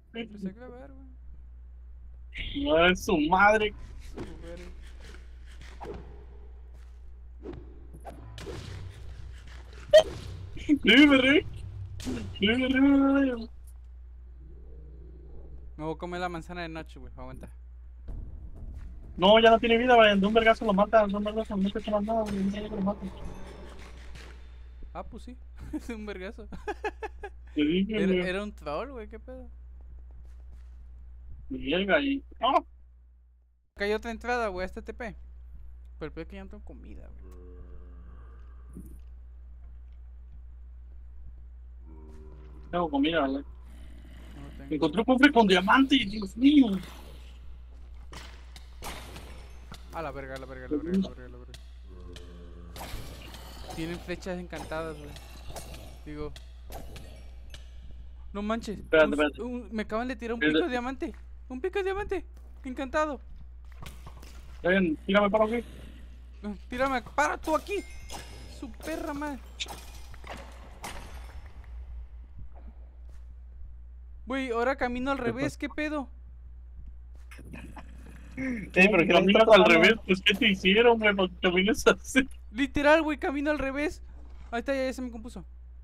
Empecé a grabar, güey. No es su madre. Verga. Libre. Libre. Me voy a comer la manzana de noche, güey. Aguanta. No, ya no tiene vida, güey. De un vergazo lo matan. De un vergazo no te echan nada, güey. No sé que lo matan. Ah, pues sí. Es un vergazo. Te dije, Era, güey. era un troll, güey. ¿Qué pedo? Llega ahí. ¡Ah! Acá hay otra entrada, güey. A este TP. Pero el peor es que ya no tengo comida, güey. Tengo comida, güey. No tengo, Encontré güey. un cofre con diamante, Dios mío. A la verga, a la verga, a la verga, a la verga, a la verga. Tienen flechas encantadas, güey. Digo. No manches. Espérate, espérate. Me acaban de tirar un pico de diamante. Un pico de diamante. Encantado. Ven, tírame para aquí. Tírame. Para tú aquí. Su perra madre. Güey, ahora camino al revés. ¿Qué pedo? Pero que caminas al revés, pues ¿qué te hicieron, güey? Para que camines así. Literal, güey, camino al revés. Ahí está, ya se me compuso.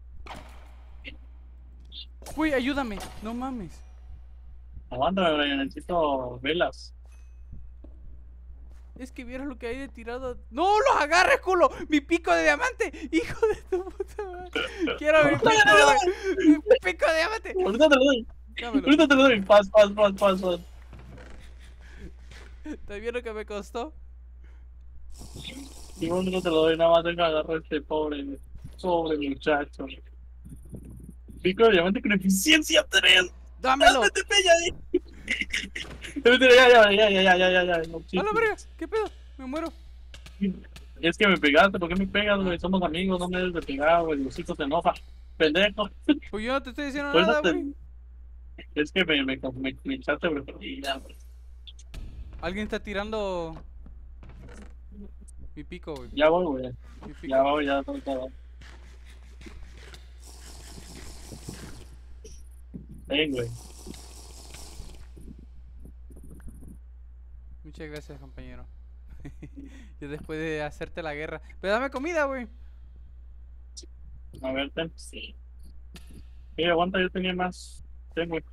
Güey, ayúdame. No mames. Aguántame, güey, necesito velas. Es que vieras lo que hay de tirado. ¡No los agarres, culo! ¡Mi pico de diamante! ¡Hijo de tu puta madre! ¡Quiero mi pico, güey! ¡Mi pico de diamante! Ahorita te lo doy. Dámelo. Ahorita te lo doy. Paz. ¿Estás viendo que me costó? Y no te lo doy, nada más tengo que agarrar a este pobre muchacho. Pico de diamante con eficiencia 3. ¡Dámelo! ¡Te pilla ahí! Ya. No, ¡A la verga! chistes. ¿Qué pedo? Me muero. Es que me pegaste, ¿por qué me pegas, güey? Somos amigos, no me debes de pegar, güey. Diosito te enoja. Pendejo. Pues yo no te estoy diciendo Por eso nada, güey. es que me echaste, güey. Y ya, güey. Alguien está tirando mi pico, güey. Ya voy, güey. Mi Ya pico. voy, ya todo. Ven, güey. Muchas gracias, compañero. Yo después de hacerte la guerra. Pero dame comida, güey. A ver, ten. Sí. Aguanta, yo tenía más. Ten, güey.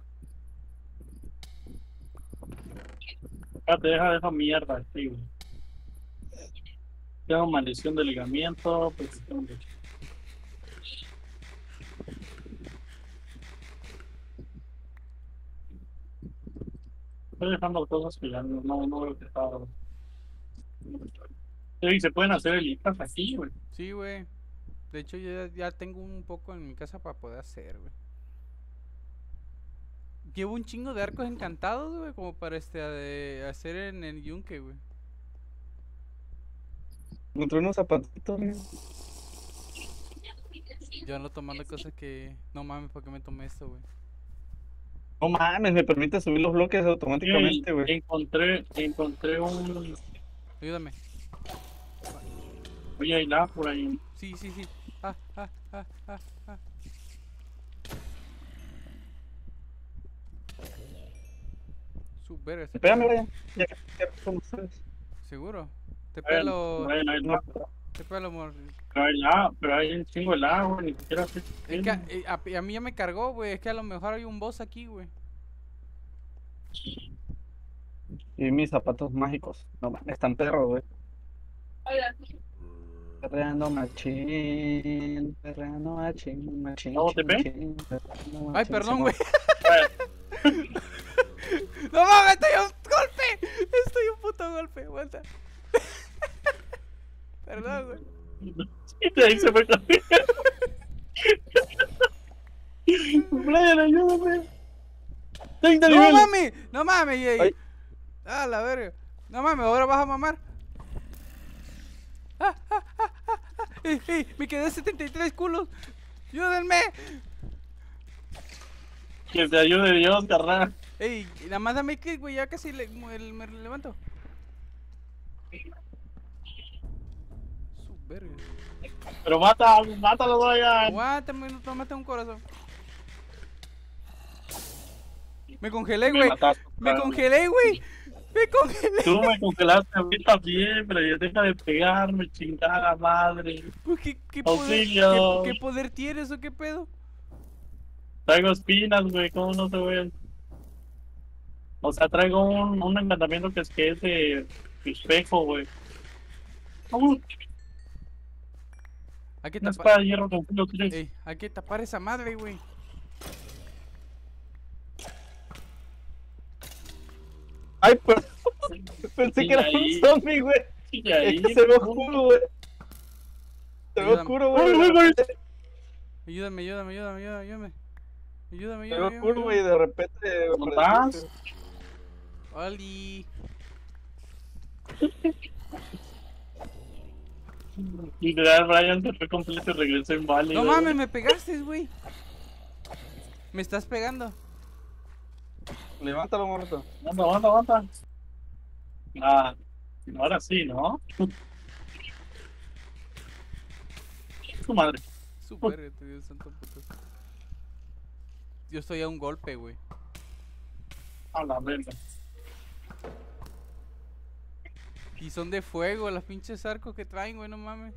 Te deja mierda, sí, güey. Tengo maldición de ligamiento, pues. Estoy dejando cosas que ya no veo que está. Sí, se pueden hacer elitas aquí, güey. Sí, güey. De hecho, yo ya tengo un poco en mi casa para poder hacer, güey. Llevo un chingo de arcos encantados, güey, como para hacer en el yunque, güey. Encontré unos zapatitos, güey. Yo ando tomando cosas que... No mames, ¿por qué me tomé esto, güey? No mames, me permite subir los bloques automáticamente, güey. Encontré un. Ayúdame. Oye, hay nada por ahí. Sí. Ah. Su verga, este Espérame, pedo. vaya. Ya como ustedes. ¿Seguro? Te A ver, pelo... no hay No, nada. Te pelo, amor. Pero hay un chingo de agua, ni siquiera sé. Es que a mí ya me cargó, güey. Es que a lo mejor hay un boss aquí, güey. y mis zapatos mágicos. No mames, están perros, güey. Perreando machín, ¿Hago TP? perreando Ay, machín, perdón, Simón. güey. No mames, estoy a un golpe. Estoy a un puto golpe, aguanta. Perdón, güey. Y de ahí se fue también. Brian, ayúdame. 30 No niveles. mames, no mames, Ay. Ah, la verga. No mames, ahora vas a mamar. Me quedé 73 culos. Ayúdenme. Que te ayude Dios, carnal. Ey, nada más dame click, güey, ya casi me levanto. Su verga. Pero mátalo, Brian. Aguántame, no mate un corazón. Me congelé, Me güey. mataste, Me padre. congelé, güey. Me congelé. Tú me congelaste a mí también, pero ya deja de pegarme, chingada madre. Pues, ¿qué poder, Auxilio. qué poder tienes o qué pedo? Traigo espinas, güey, ¿cómo no te voy? O sea, traigo un encantamiento que es de espejo, güey. Hay que Una tapar. espada de hierro con filo 3. Ey, hay que tapar esa madre, güey. Ay, pero pensé Sí, que era ahí. un zombie, güey. Y ahí, Es que se ve oscuro, güey. Se ve Ayúdame. oscuro, Uy, güey. uy, uy. Ayúdame. Ayúdame, Se ve oscuro, güey, y de repente. ¿Cómo apareciste. estás? Oli. Literal, Brian se fue completo y regresó en Valley. No mames, me pegaste, güey. Me estás pegando. Levántalo, muerto. Aguanta. Ah, ahora sí, ¿no? Tu madre. Super, Dios santo puto. Yo estoy a un golpe, güey. A la verga. Y son de fuego, las pinches arcos que traen, güey, no mames.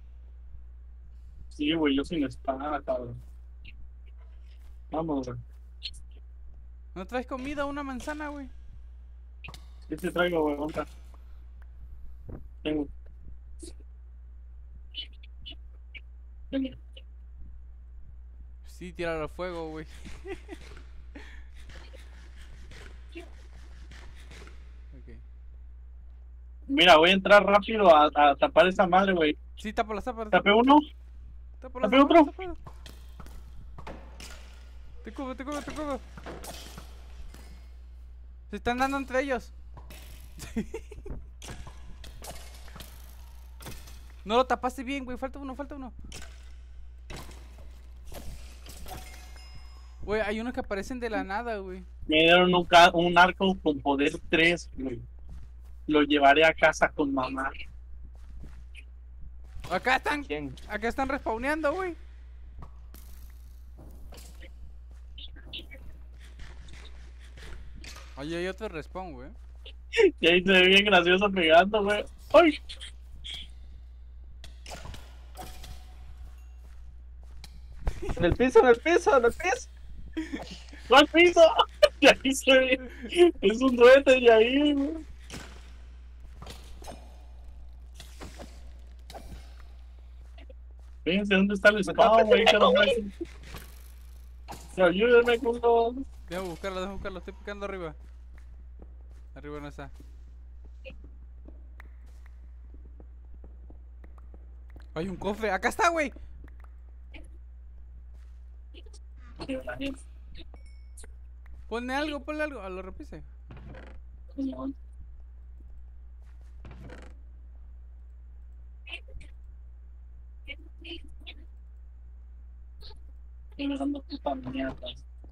Sí, güey, yo sin espada, cabrón. Vamos, güey. ¿No traes comida o una manzana, güey? ¿Qué te traigo, güey? Aguanta. Tengo. Sí, tíralo al fuego, güey. Ok. Mira, voy a entrar rápido a tapar esa madre, güey. Sí, tápala. ¿Tapé uno? ¿Tapé otro? Te cubo. Se están dando entre ellos. No lo tapaste bien, güey. Falta uno. Güey, hay unos que aparecen de la nada, güey. Me dieron un arco con poder 3, güey. Lo llevaré a casa con mamá. Acá están ¿Quién? respawneando, güey. Oye, hay otro respawn, güey. Y ahí se ve bien gracioso pegando, güey. ¡Ay! En el piso. ¡Al piso! Y ahí se ve. Es un duende y ahí, güey. Fíjense dónde está el spawn, güey. Que no me... Ayúdenme, culo. Déjame buscarlo. Estoy picando arriba. Arriba no está. Hay un cofre. Acá está, güey. Ponle algo. A lo repise. Y me dando puta mierda.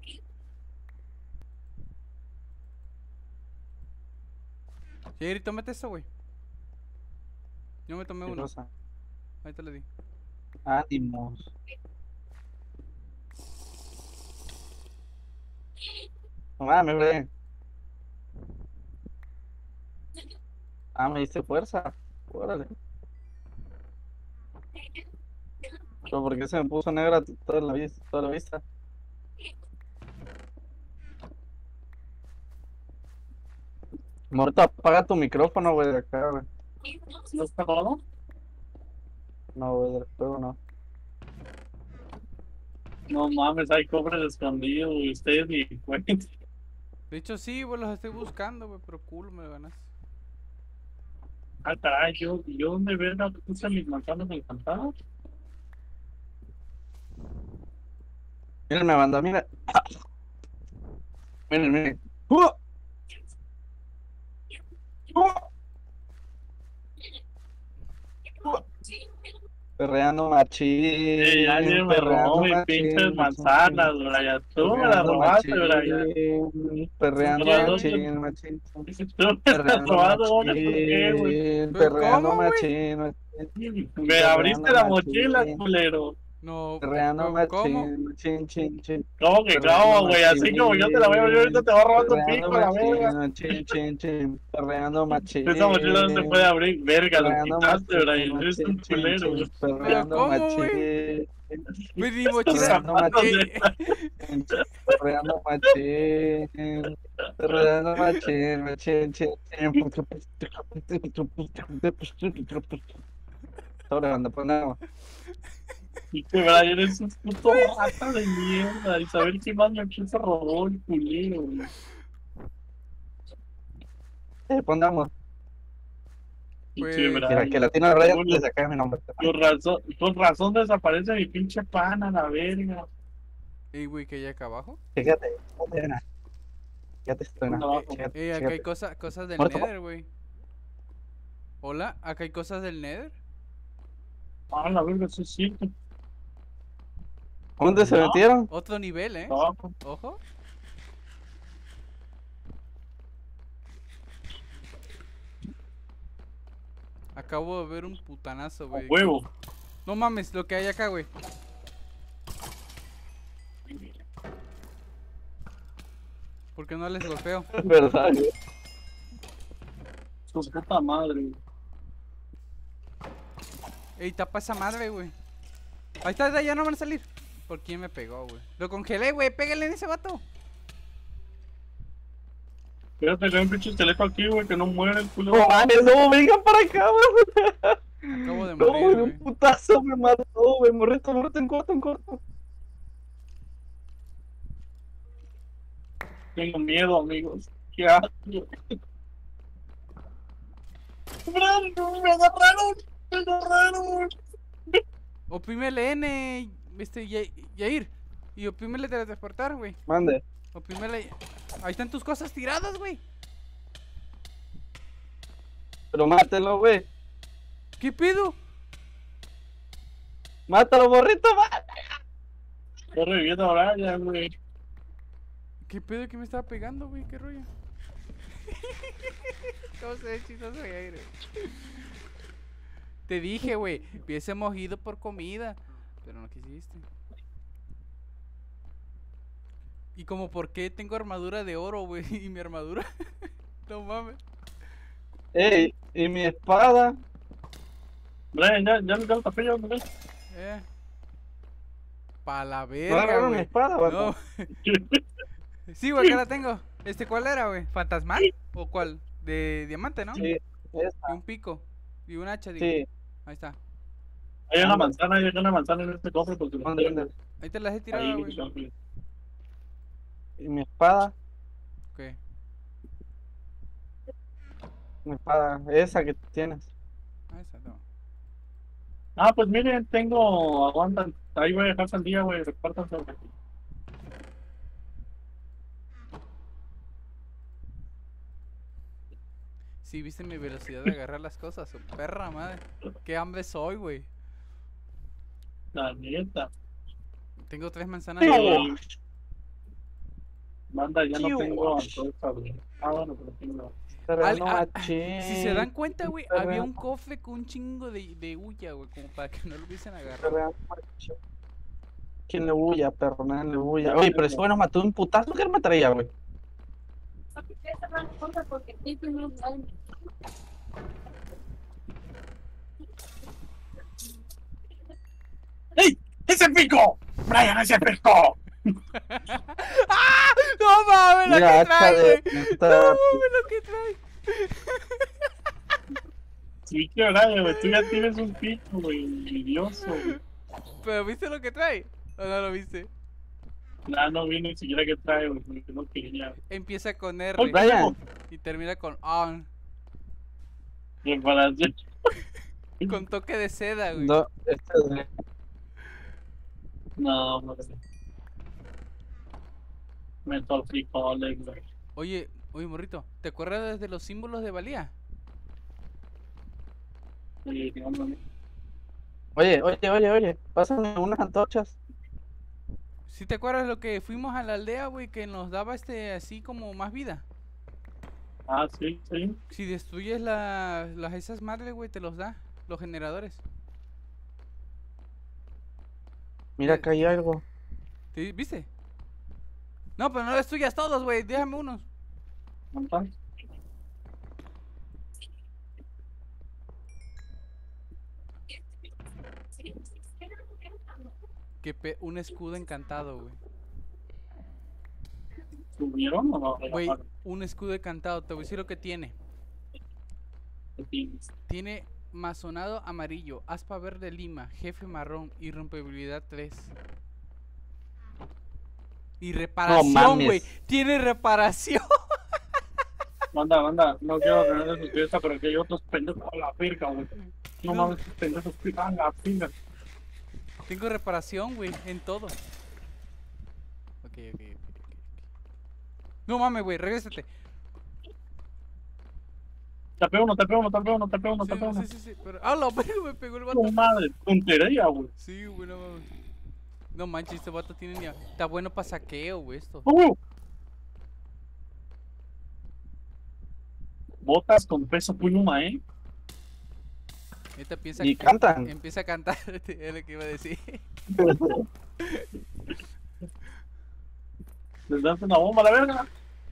Sí, tómate eso, güey. Yo me tomé ¿Qué uno. cosa? Ahí te le di. Ánimos. No mames, güey. Ah, me diste fuerza. Órale. Pero ¿por qué se me puso negra toda la vista? Morto, apaga tu micrófono, güey, de acá, güey. ¿No está todo? No, güey, del juego no. No mames, hay cofres escondidos, güey. Ustedes ni cuenten. De hecho, sí, güey, los estoy buscando, güey, pero culo me ganas. Ah, caray, yo donde verga puse mis manzanas encantadas. Mírenme, banda, mira. Miren. Perreando machín. Alguien me robó mis pinches manzanas, Brian. Tú me las robaste, Brian. Perreando ¿Quién? machín. Tú me estás robando una, ¿por qué, güey? Perreando ¿Cómo, güey? machín. Me abriste la mochila, culero. No, Perreando ¿cómo? machín, chin, chin. ¿Cómo que Perreando clavo, güey? Así como yo te la veo, yo ahorita te voy a robar tu Perreando pico, la verga. machín, chin, chin, chin. Perreando machín. Esa mochila no se puede abrir, verga, lo Perreando quitaste, machín, Brian. Eres machín, un chin, culero, güey. chin. ¿Pero Perreando cómo, güey? machín. Pues mi mochila... Perreando machín. Perreando machín. Perreando machín, machín, chin, chin. Sobre banda, ponemos. Y que Brian es un puto rata de mierda. Y saber qué más me empieza a robar el culero, güey. Pongamos. Pues, Sí, Mira, que Brian. Latino Ryan Bueno, le saca mi nombre. con razón desaparece mi pinche pana, la verga. ey, güey, que hay acá abajo. Fíjate, fíjate, estoy ¿Dónde abajo? Acá hay cosas del Muerto. Nether, güey. Hola, acá hay cosas del Nether. Ah, la verga, sí es cierto. ¿Dónde se No. metieron? Otro nivel, Abajo. Ojo. Acabo de ver un putanazo, A güey. huevo. No mames, lo que hay acá, güey. ¿Por qué no les golpeo? Es verdad, güey. Su puta madre, güey. Ey, tapa esa madre, güey. Ahí está, ya no van a salir. ¿Por quién me pegó, güey? Lo congelé, güey. Pégale en ese vato. Fíjate que hay un pinche esqueleto aquí, güey, que no muere el culo. No mames, no, vengan para acá, güey. Acabo de No, morir, güey, güey. un putazo me mató, güey. Morrito, en corto, en corto. Tengo miedo, amigos. ¿Qué hago? Me agarraron. Me agarraron. Oprímele N, Yair. Y oprímele teletransportar, güey. Mande. Oprímele. Ahí están tus cosas tiradas, güey. Pero mátelo, güey. ¿Qué pedo? Mátalo, morrito, mátalo. Estoy reviviendo ahora ya, güey. ¿Qué pedo que me estaba pegando, güey? ¿Qué rollo? ¿Cómo se ve chistoso, Yair? Te dije, güey, hubiésemos ido por comida, pero no quisiste. Y como por qué tengo armadura de oro, güey, y mi armadura, no mames. Ey, y mi espada. Brian, ya me lo tapé yo, ¿no? Pa' la ¿No verga, agarraron mi güey. espada, güey? No. Sí, güey, acá la tengo. ¿Cuál era, güey? ¿Fantasmal? ¿O cuál? De diamante, ¿no? Sí, Y esa, un pico. Y un hacha, digo. sí. Ahí está. Hay una manzana en este cofre porque no ¿Dónde, tengo. dónde? Ahí te las he tirado, Ahí, güey. güey. Y mi espada. Ok. Mi espada, esa que tienes. Ahí está, no. Ah, pues miren, aguantan. Ahí voy a dejar sandía, güey, repártanse. Sí, viste mi velocidad de agarrar las cosas, su perra madre. Qué hambre soy, güey. La neta. Tengo 3 manzanas. Sí. Manda, ya no Tío. tengo antorcha, güey. Ah, bueno, pero tengo. Terreno ah, machín. Si se dan cuenta, güey, Terreno- había un cofre con un chingo de huya, güey, como para que no lo hubiesen agarrado. terreno machín. ¿Quién le bulla, perro? Nadie le bulla. Oye, pero ese güey nos mató de un putazo que él me traía, güey. ¡Ey! ¡Ese pico! ¡Brian, ese pico! ¡Ah! ¡No mames lo Mira, que hacha trae, de güey! neta. ¡No mames lo que trae! Sí, que Brian, güey. Tú ya tienes un pico, güey. Envidioso, güey. ¿Pero viste lo que trae? ¿O no lo viste? Nada, no vi ni siquiera que trae, güey, porque no quería. Empieza con R ¡Oh, Brian. y termina con on. Reparación. Con toque de seda, güey. No, este es de... No, no sé. Me torpicó, güey. Oye, morrito, ¿te acuerdas de los símbolos de valía? Sí, no. Oye, pásame unas antorchas. ¿Sí te acuerdas lo que fuimos a la aldea, güey, que nos daba así como más vida? Ah, sí. Si destruyes esas madres, güey, te los da, los generadores. Mira, acá hay algo. ¿Viste? No, pero no les tuyas todos, güey. Déjame unos. ¿Cuántas? Un escudo encantado, güey. ¿Subieron o no? Güey, un escudo encantado. Te voy a decir lo que tiene. Tiene masonado amarillo, aspa verde lima, jefe marrón y rompibilidad 3. Y reparación, mames. güey. Tiene reparación. Manda, no quiero tener de su fiesta, pero aquí hay otros pendejos a la verga, güey. No mames, estos pendejos a la pinga. Tengo reparación, güey, en todo. Ok. No mames, güey, regrésate. Tapé uno. Sí, pero... ¡Ah, la verga! Me pegó el vato. No madre, puntería, güey. Sí, güey, no mames. No manches, este vato tiene ni... Está bueno para saqueo, güey, esto. Botas con peso pluma, Esta piensa Y cantan. Empieza a cantar, es lo que iba a decir. Les das una bomba a la verga.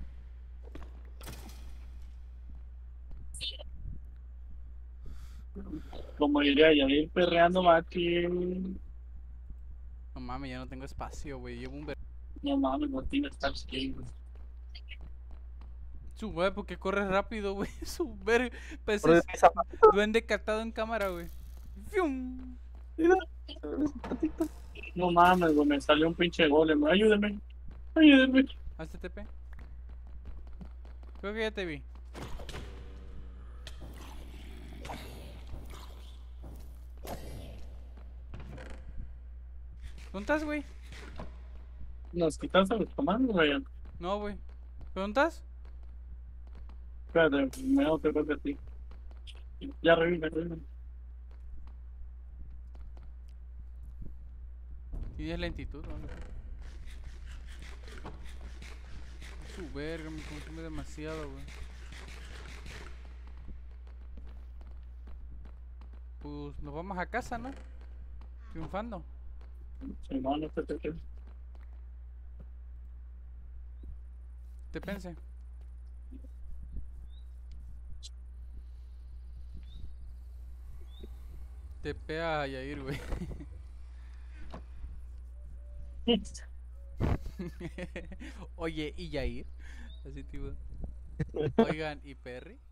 Como diría Yair, perreando machín. No mames, ya no tengo espacio, güey. Llevo un ver... No mames, no tienes touch game, güey. Su güey, porque corres rápido, güey. Su ver... Por Parece mis zapatos. duende captado en cámara, güey. ¡Fium! Mira. No mames, güey, me salió un pinche golem. Ayúdeme. Hazte TP. Creo que ya te vi. ¿Dónde estás, güey? Nos quitaste los comandos, güey. No, güey. ¿Dónde estás? Espérate, me hago que toque a ti. Ya revive. Tienes lentitud, ¿no? Su verga, me consume demasiado, güey. Pues nos vamos a casa, ¿no? Triunfando. Sí, no, no te. Te pensé. Te pega a Yair, güey. Oye, ¿y Yair? Así tipo. Oigan, ¿y Perry?